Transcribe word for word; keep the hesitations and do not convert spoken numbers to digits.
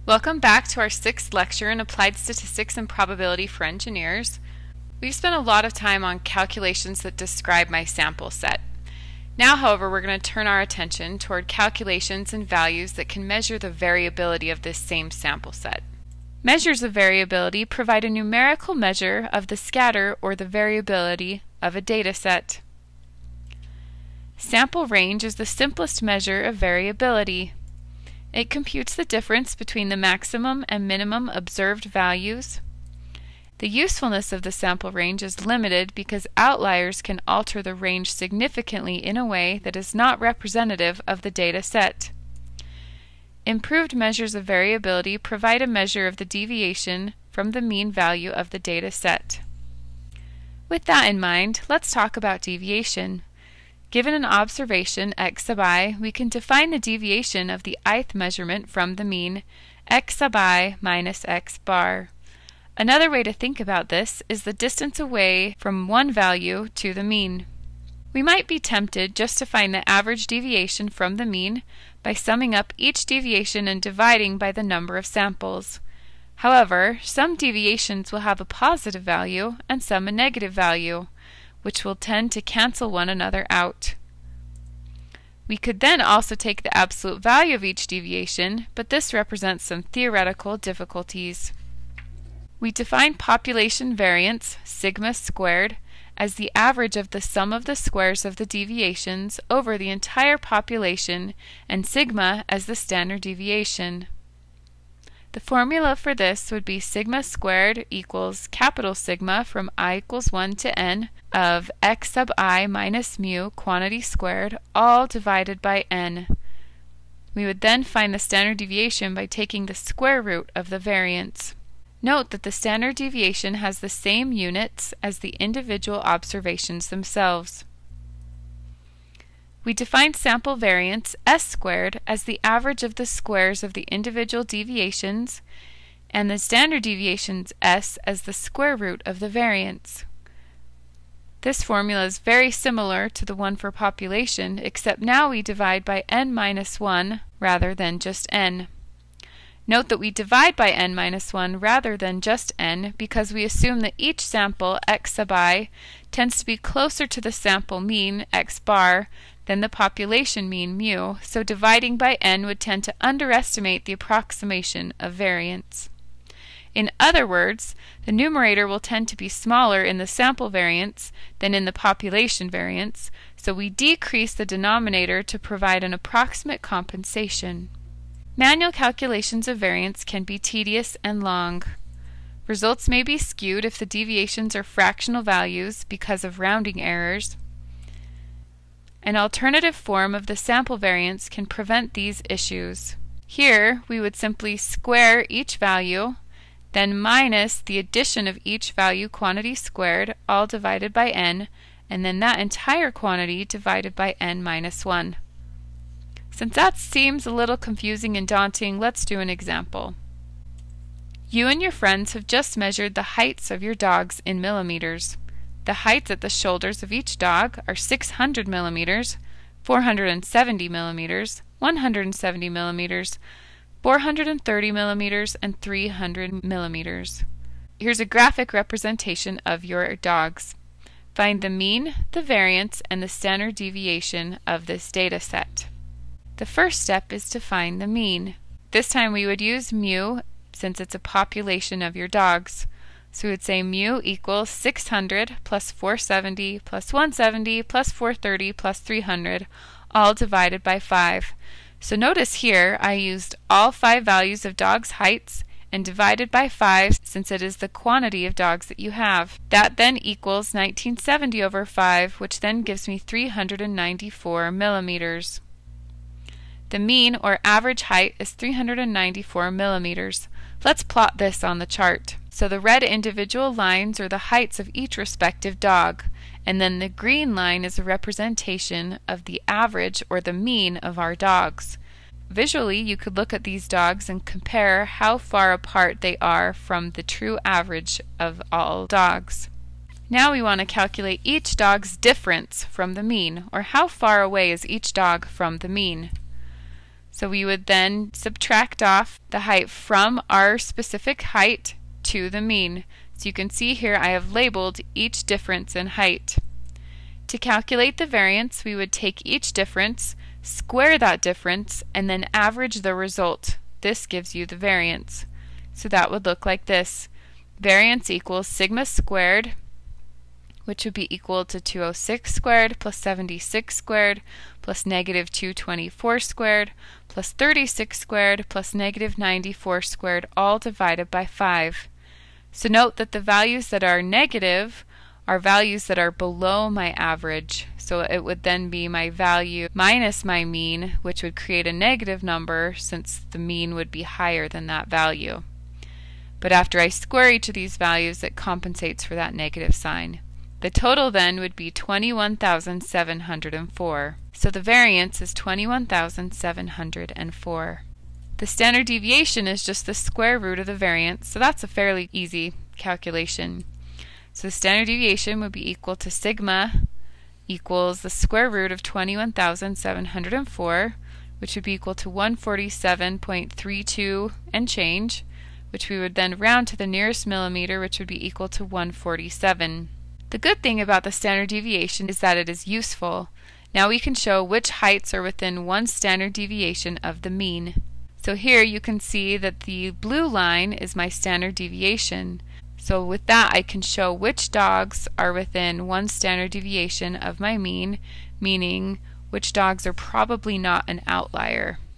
Welcome back to our sixth lecture in Applied Statistics and Probability for Engineers. We've spent a lot of time on calculations that describe my sample set. Now, however, we're going to turn our attention toward calculations and values that can measure the variability of this same sample set. Measures of variability provide a numerical measure of the scatter or the variability of a data set. Sample range is the simplest measure of variability. It computes the difference between the maximum and minimum observed values. The usefulness of the sample range is limited because outliers can alter the range significantly in a way that is not representative of the data set. Improved measures of variability provide a measure of the deviation from the mean value of the data set. With that in mind, let's talk about deviation. Given an observation x sub I, we can define the deviation of the ith measurement from the mean, x sub I minus x bar. Another way to think about this is the distance away from one value to the mean. We might be tempted just to find the average deviation from the mean by summing up each deviation and dividing by the number of samples. However, some deviations will have a positive value and some a negative value, which will tend to cancel one another out. We could then also take the absolute value of each deviation, but this represents some theoretical difficulties. We define population variance, sigma squared, as the average of the sum of the squares of the deviations over the entire population, and sigma as the standard deviation. The formula for this would be sigma squared equals capital sigma from I equals one to n of x sub I minus mu quantity squared, all divided by n. We would then find the standard deviation by taking the square root of the variance. Note that the standard deviation has the same units as the individual observations themselves. We define sample variance s squared as the average of the squares of the individual deviations, and the standard deviations s as the square root of the variance. This formula is very similar to the one for population, except now we divide by n minus one rather than just n. Note that we divide by n minus one rather than just n because we assume that each sample x sub I tends to be closer to the sample mean x bar than the population mean mu, so dividing by n would tend to underestimate the approximation of variance. In other words, the numerator will tend to be smaller in the sample variance than in the population variance, so we decrease the denominator to provide an approximate compensation. Manual calculations of variance can be tedious and long. Results may be skewed if the deviations are fractional values because of rounding errors. An alternative form of the sample variance can prevent these issues. Here, we would simply square each value, then minus the addition of each value quantity squared, all divided by n, and then that entire quantity divided by n minus one. Since that seems a little confusing and daunting, let's do an example. You and your friends have just measured the heights of your dogs in millimeters. The heights at the shoulders of each dog are six hundred millimeters, four hundred seventy millimeters, one hundred seventy millimeters, four hundred thirty millimeters, and three hundred millimeters. Here's a graphic representation of your dogs. Find the mean, the variance, and the standard deviation of this data set. The first step is to find the mean. This time we would use mu since it's a population of your dogs. So we would say mu equals six hundred plus four hundred seventy plus one hundred seventy plus four hundred thirty plus three hundred, all divided by five. So notice here I used all five values of dogs' heights and divided by five since it is the quantity of dogs that you have. That then equals nineteen seventy over five, which then gives me three hundred ninety-four millimeters. The mean or average height is three hundred ninety-four millimeters. Let's plot this on the chart. So the red individual lines are the heights of each respective dog, and then the green line is a representation of the average or the mean of our dogs. Visually, you could look at these dogs and compare how far apart they are from the true average of all dogs. Now we want to calculate each dog's difference from the mean, or how far away is each dog from the mean. So we would then subtract off the height from our specific height to the mean. So you can see here I have labeled each difference in height. To calculate the variance, we would take each difference, square that difference, and then average the result. This gives you the variance. So that would look like this. Variance equals sigma squared, which would be equal to two hundred six squared plus seventy-six squared plus negative two hundred twenty-four squared plus thirty-six squared plus negative ninety-four squared, all divided by five. So note that the values that are negative are values that are below my average. So it would then be my value minus my mean, which would create a negative number since the mean would be higher than that value. But after I square each of these values, it compensates for that negative sign. The total then would be twenty-one thousand seven hundred four. So the variance is twenty-one thousand seven hundred four. The standard deviation is just the square root of the variance, so that's a fairly easy calculation. So the standard deviation would be equal to sigma equals the square root of twenty-one thousand seven hundred four, which would be equal to one hundred forty-seven point three two and change, which we would then round to the nearest millimeter, which would be equal to one hundred forty-seven. The good thing about the standard deviation is that it is useful. Now we can show which heights are within one standard deviation of the mean. So here you can see that the blue line is my standard deviation. So with that I can show which dogs are within one standard deviation of my mean, meaning which dogs are probably not an outlier.